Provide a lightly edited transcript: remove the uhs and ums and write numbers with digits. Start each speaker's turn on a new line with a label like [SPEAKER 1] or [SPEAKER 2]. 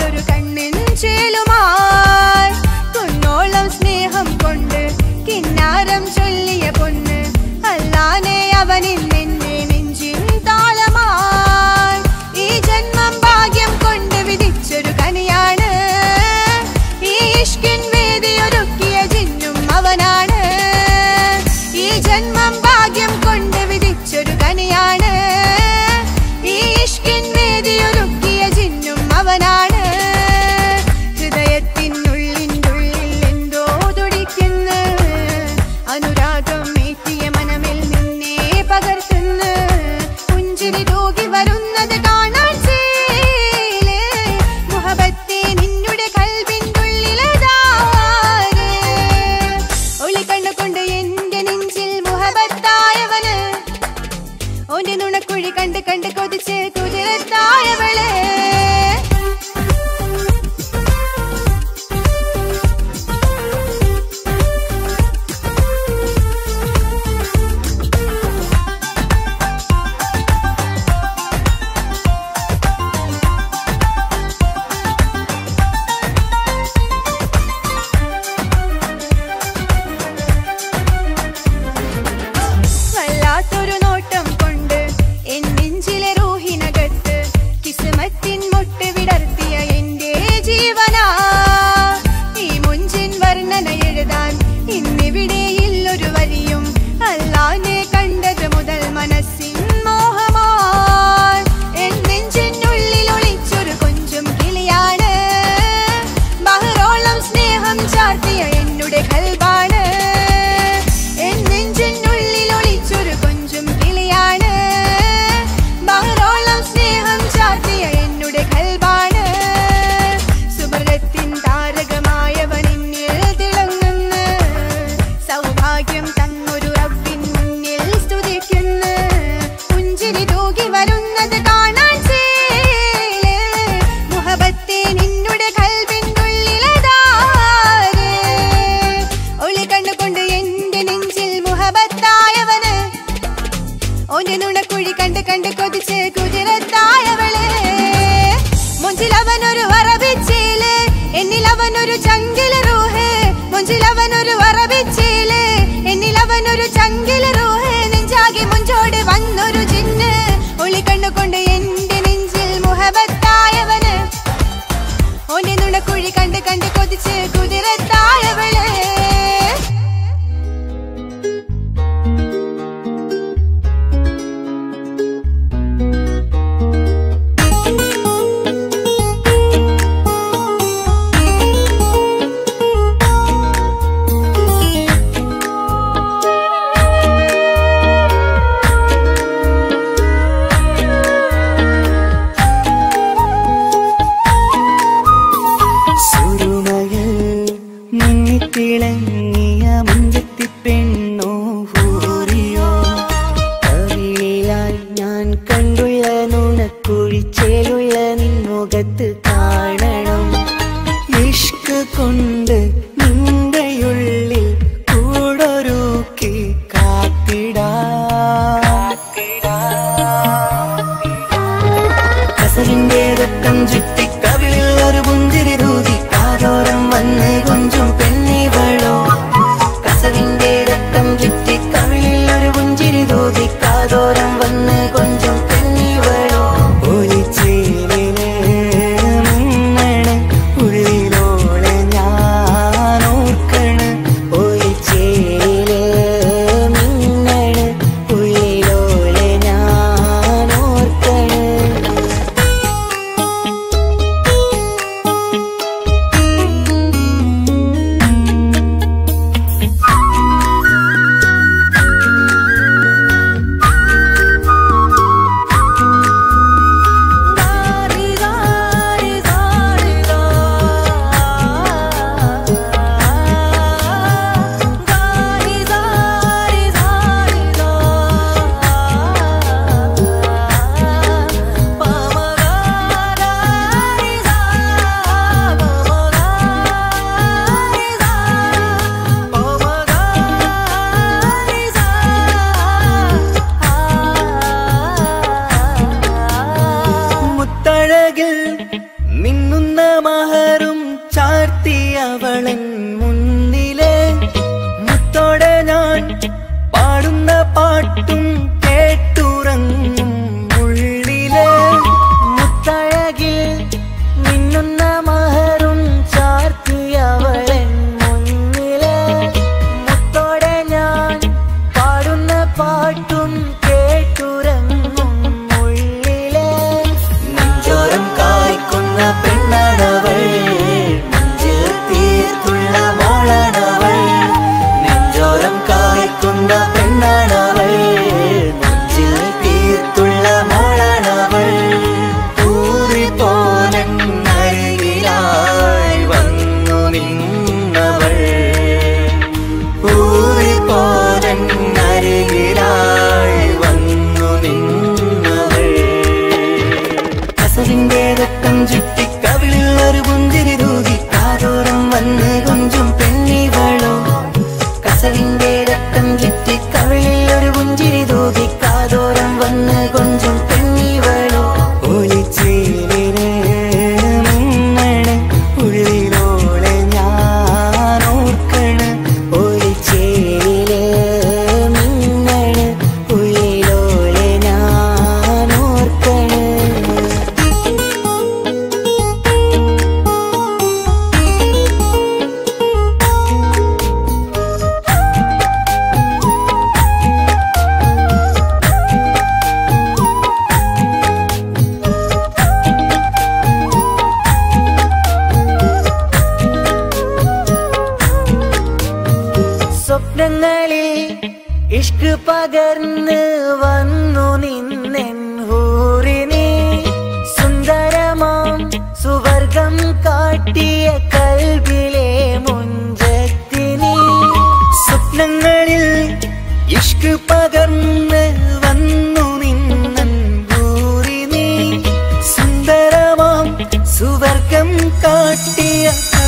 [SPEAKER 1] ഒരു കണ്ണിൻ ചേലുമായി കുന്നോളം സ്നേഹം കൊണ്ട് കിന്നാരം ചൊല്ലിയ പൊന്ന് അല്ലാനെ അവനിൽ നിന്നെ നെഞ്ചിൻ താളമായി ഈ ജന്മം ഭാഗ്യം കൊണ്ട് വിധിച്ചൊരു കനിയാണ് ഈ ഇഷ്കിൻ വേദിയൊരുക്കിയ ജിന്നും അവനാണ് ഈ ജന്മം ഭാഗ്യം കൊണ്ട് വിധിച്ചൊരു കനിയാണ് ഈ ഇഷ്കിൻ വേദിയൊരുക്കിയ ജിന്നും അവനാണ് ഹൃദയത്തിനുള്ളിനുള്ളിൽ എന്തോ തുടിക്കുന്നു അനുരാഗം ഏറ്റിയ മനമിൽ നിന്നെ പകർത്തുന്നു പുഞ്ചിരി തൂകി വരുന്നത് കാണാൻ ചേലേ മുഹബത്തെ നിന്നുടെ കൽബിൻ്റെ ഉള്ളിലതാര് ഒളി കണ്ണുകൊണ്ട് എന്റെ നെഞ്ചിൽ മുഹബത്തായവന് ഓന്റെ നുണക്കുഴി കണ്ട് കണ്ട് കൊതിച്ച് കുതിരത്തായവളെ വല്ലാത്തൊരു നോട്ടം കൊണ്ട് എൻ നെഞ്ചിലെ റൂഹിനകത്ത് കിസ്മത്തിൻ മുട്ട് വിടർത്തിയ എന്റെ ജീവനാ ഈ മുഞ്ചിൻ വർണ്ണന എഴുതാൻ ഇന്നിവിടെയില്ലൊരു വരിയും അല്ലാനെ കണ്ടത് മുതൽ മനസ്സിൻ മോഹമായി എൻ നെഞ്ചിനുള്ളിൽ ഒളിച്ചൊരു കൊഞ്ചും കിളിയാണ് ബഹറോളം സ്നേഹം ചാർത്തിയ എന്നുടെ കൽബാണ് എൻ നെഞ്ചിനുള്ളിൽ ഒളിച്ചൊരു കൊഞ്ചും കിളിയാണ് ബഹറോളം സ്നേഹം ചാർത്തിയ എന്നുടെ കൽബാണ് സുബർഗത്തിൻ താരകമായവനിന്നിൽ തിളങ്ങുന്നു സൗഭാഗ്യം തന്നൊരു റബ്ബിൻ മുന്നിൽ സ്തുതിക്കുന്നു പുഞ്ചിരി തൂകി വരുന്നത് കാണാൻ ചേലേ മുഹബത്തെ നിന്നുടെ കൽബിൻ്റെ ഉള്ളിലതാര് ഒളി കണ്ണുകൊണ്ട് എന്റെ നെഞ്ചിൽ മുഹബത്തായവന് ഓന്റെ നുണക്കുഴി കണ്ട് കണ്ട് കൊതിച്ച് കുതിരത്തായവളെ മുഞ്ചിലവനൊരു അറബിച്ചേല് എന്നിലവനൊരു ചങ്കില് റൂഹ് മുഞ്ചിലവനൊരു അറബിച്ചേല് എന്നിലവനൊരു ചങ്കില് റൂഹ് നെഞ്ചാകെ മുഞ്ചോട് വന്നൊരു ജിന്ന് ഒളി കണ്ണുകൊണ്ട് എന്റെ നെഞ്ചിൽ മുഹബത്തായവന് ഓന്റെ നുണക്കുഴി കണ്ട് കണ്ട് കൊതിച്ച് കുതിരത്തായവളെ
[SPEAKER 2] സുരുമയിൽ അവളൻ മുന്നിലെ മുത്തോടെ ഞാൻ പാടുന്ന പാട്ടും കേട്ടുറങ്ങും ഉള്ളിലെ മുത്തഴകിൽ മിന്നുന്ന മഹറും ചാർത്തി അവളൻ മുന്നിലെ മുത്തോടെ ഞാൻ പാടുന്ന പാട്ടും കേട്ടുറങ്ങും ഉള്ളിലെ നെഞ്ചോരം കായ്ക്കുന്ന പെണ്ണാണവൾ നെഞ്ചിൽ തീർത്തുള്ള മോളാണവൾ നെഞ്ചോരം കായ്ക്കുന്ന പെണ്ണാണവൾ നെഞ്ചിൽ തീർത്തുള്ള മോളാണവൾ ൂറിപ്പോലരികിലായി വന്നു നിന്നവൾ ൂറിപ്പോലരികിലായി വന്നു നിന്നവൾ കസവിന്റെ രക്തം ചുറ്റി കവിളിൽ ഒരു പുഞ്ചിരി തൂകി കാതോരം വന്ന് കൊഞ്ചും പെണ്ണിവളോ കസവിന്റെ രക്തം ചുറ്റി കവിളിൽ ഒരു പുഞ്ചിരി തൂകി കാതോരം വന്ന് കൊഞ്ചും പെണ്ണിവളോ ഒളിച്ചേലിന് മിന്നണ് ഉള്ളിലോളെ ഞാൻ ഓർക്കണ് ഒളിച്ചേലില് മിന്നണ് ഉള്ളിലോളെ ഞാൻ ഓർക്കണ് സ്വപ്നങ്ങളിൽ ഇഷ്ക് പകർന്ന് വന്നു നിന്നെൻ ഹൂറിനെ സുന്ദരമാം സുവർഗം കാട്ടിയ കൽബിലെ മുഞ്ചത്തിനെ സ്വപ്നങ്ങളിൽ ഇഷ്ക് പകർന്ന് വന്നു നിന്നെൻ ഹൂറിനെ സുന്ദരമാം സുവർഗം കാട്ടിയ